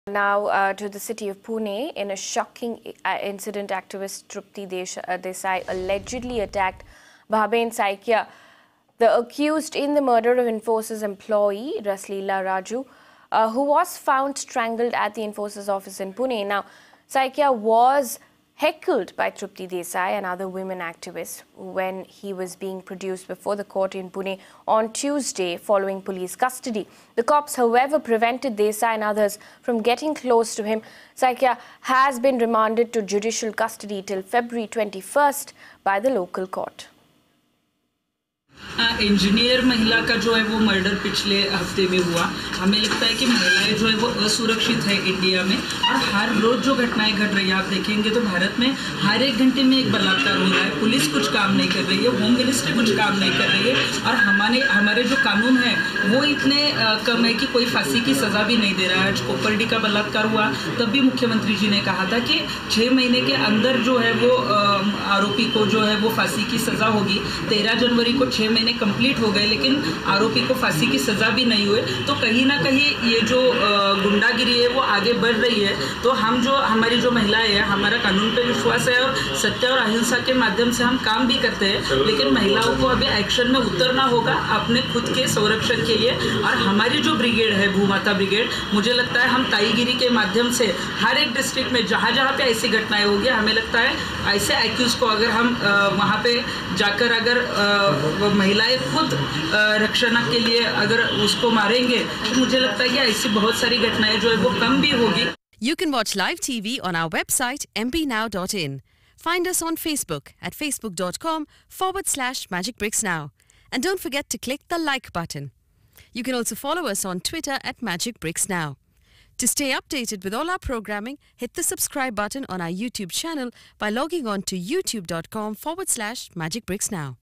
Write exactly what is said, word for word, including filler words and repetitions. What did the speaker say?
Now uh, to the city of Pune. In a shocking uh, incident, activist Trupti Desai allegedly attacked Bhaben Saikia, the accused in the murder of Infosys employee Raseela Raju, uh, who was found strangled at the Infosys office in Pune. Now, Saikia was heckled by Trupti Desai and other women activists when he was being produced before the court in Pune on Tuesday following police custody. The cops, however, prevented Desai and others from getting close to him. Saikia has been remanded to judicial custody till February twenty-first by the local court. Engineer महिला का जो है वो murder पिछले हफ्ते में हुआ। हमें लगता है कि महिलाएं जो है वो असुरक्षित है इंडिया में, और हर रोज जो घटनाएं घट रही है आप देखेंगे तो भारत में हर एक घंटे में एक बलात्कार हो रहा है। पुलिस कुछ काम नहीं कर रही है, होम मिनिस्ट्री कुछ काम नहीं कर रही है, और हमारे हमारे जो कानून है वो इतने कम है कि कोई फांसी की सज़ा भी नहीं दे रहा है। आज कोपरडी का बलात्कार हुआ तब भी मुख्यमंत्री जी ने कहा था कि छः महीने के अंदर जो है वो आरोपी को जो है वो फांसी की सज़ा होगी। तेरह जनवरी को छः महीने कंप्लीट हो गए लेकिन आरोपी को फांसी की सज़ा भी नहीं हुई। तो कहीं ना कहीं ये जो गुंडागिरी है वो आगे बढ़ रही है। तो हम जो हमारी जो महिलाएं हैं, हमारा कानून पे विश्वास है और सत्य और अहिंसा के माध्यम से हम काम भी करते हैं, लेकिन महिलाओं को अभी एक्शन में उतरना होगा अपने खुद के संरक्षण के लिए। और हमारी जो ब्रिगेड है, भूमाता ब्रिगेड, मुझे लगता है हम ताईगिरी के माध्यम से हर एक डिस्ट्रिक्ट में जहाँ जहाँ पे ऐसी घटनाएं होगी, हमें लगता है ऐसे एक्यूज को अगर हम वहाँ पे जाकर अगर महिलाएं खुद रक्षण के लिए अगर उसको मारेंगे तो मुझे लगता है कि ऐसी बहुत सारी घटनाएं जो है वो कम भी होगी। You can watch live T V on our website m p now dot in. Find us on Facebook at facebook.com forward slash magicbricksnow. And don't forget to click the like button. You can also follow us on Twitter at magicbricksnow. To stay updated with all our programming, hit the subscribe button on our YouTube channel by logging on to youtube.com forward slash magicbricksnow.